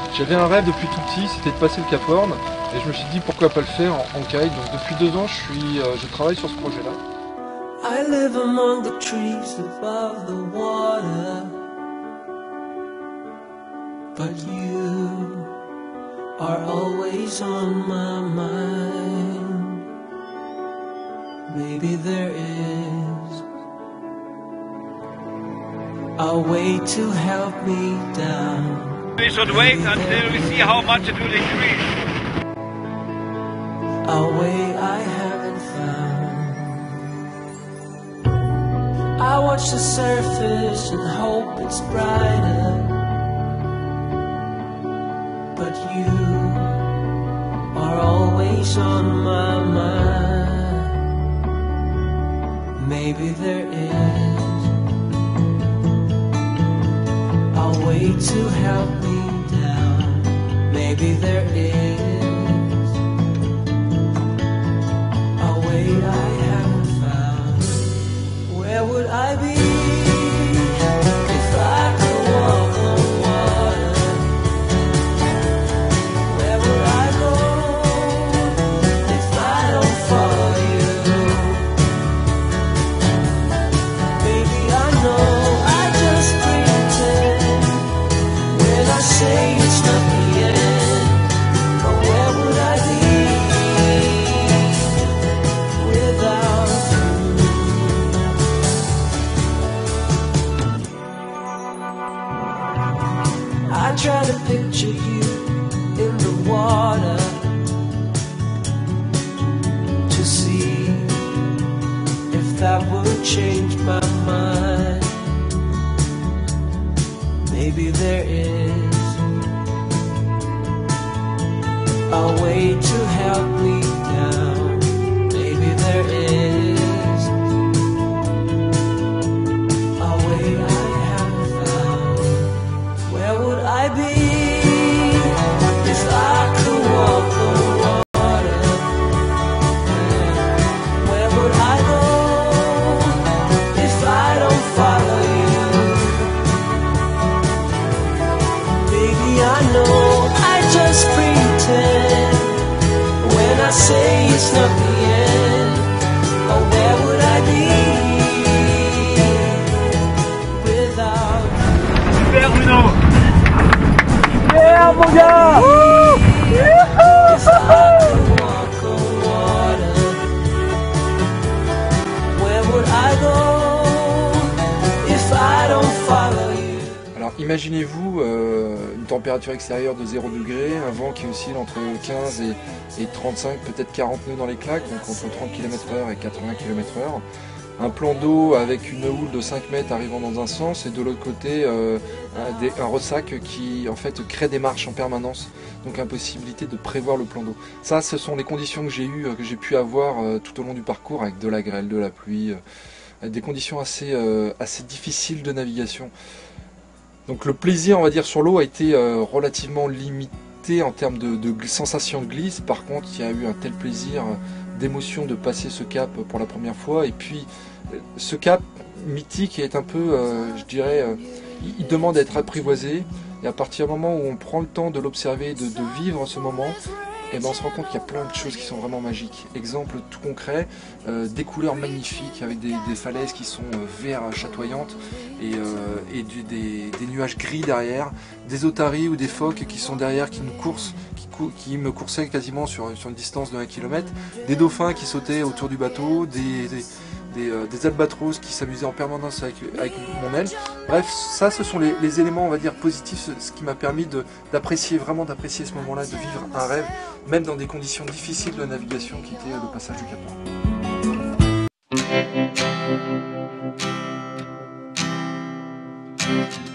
J'avais un rêve depuis tout petit, c'était de passer le Cap Horn, et je me suis dit pourquoi pas le faire en kite. Donc depuis 2 ans, je travaille sur ce projet-là. I live among the trees above the water, but you are always on my mind. Maybe there is a way to help me down. We should wait until we see how much it will increase. A way I haven't found. I watch the surface and hope it's brighter, but you are always on my mind. Maybe there is a way to help me down. Maybe there is a way I haven't found. Where would I be if I could walk on water? Where would I go if I don't follow you? Baby, I know I just pretend when I say it's not the end. But where would I be without you? I try to picture you in the water to see if that would change my mind. Maybe there is a way to help me down. Maybe there is a way I haven't found. Where would I be if I could walk on water? Where would I go if I don't follow you? Baby, I know I just pretend when I say it's not the end. Oh, where would I be without Super Bruno! Yeah, mon gars! If I could walk on water, where would I go if I don't follow you? Alors imaginez-vous une température extérieure de 0 degré, un vent qui oscille entre 15 et 35, peut-être 40 nœuds dans les claques, donc entre 30 km/h et 80 km/h. Un plan d'eau avec une houle de 5 mètres arrivant dans un sens et de l'autre côté un ressac qui en fait crée des marches en permanence, donc impossibilité de prévoir le plan d'eau. Ça, ce sont les conditions que j'ai pu avoir tout au long du parcours, avec de la grêle, de la pluie, des conditions assez difficiles de navigation. Donc le plaisir, on va dire, sur l'eau a été relativement limité en termes de sensation de glisse. Par contre, il y a eu un tel plaisir d'émotion de passer ce cap pour la première fois. Et puis ce cap mythique est un peu, je dirais, il demande à être apprivoisé. Et à partir du moment où on prend le temps de l'observer, de vivre ce moment, et ben on se rend compte qu'il y a plein de choses qui sont vraiment magiques. Exemple tout concret, des couleurs magnifiques avec des falaises qui sont verts chatoyantes et des nuages gris derrière, des otaries ou des phoques qui sont derrière, qui me coursaient quasiment sur une distance de 1 km, des dauphins qui sautaient autour du bateau, des albatros qui s'amusaient en permanence avec mon aile. Bref, ça ce sont les éléments, on va dire, positifs, ce qui m'a permis d'apprécier ce moment-là, de vivre un rêve, même dans des conditions difficiles de navigation qui étaient le passage du Cap Horn.